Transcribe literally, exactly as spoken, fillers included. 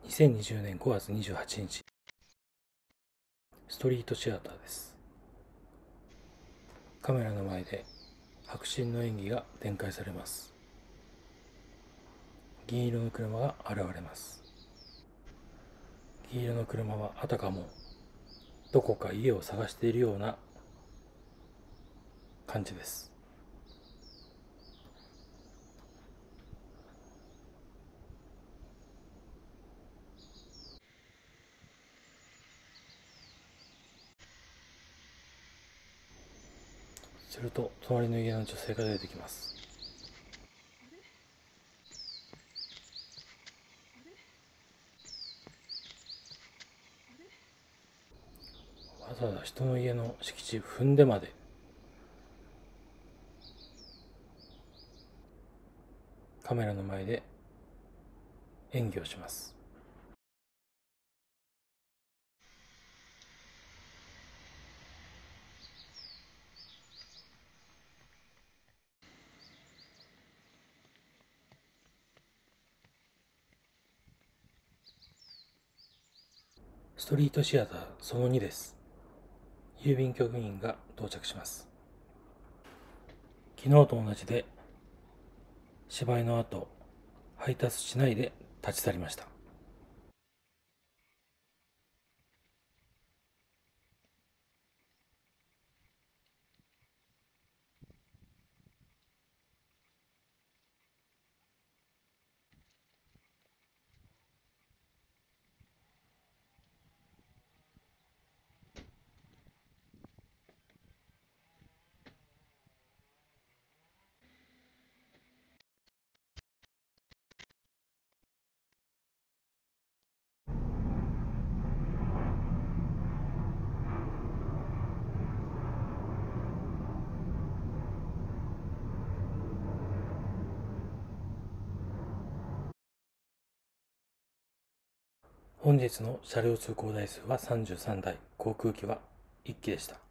にせんにじゅうねんごがつにじゅうはちにち、ストリートシアターです。カメラの前で迫真の演技が展開されます。銀色の車が現れます。銀色の車はあたかもどこか家を探しているような感じです。すると隣の家の女性が出てきます。わざわざ人の家の敷地踏んでまでカメラの前で演技をします。ストリートシアターそのにです。郵便局員が到着します。昨日と同じで芝居の後配達しないで立ち去りました。本日の車両通行台数はさんじゅうさんだい、航空機はいっきでした。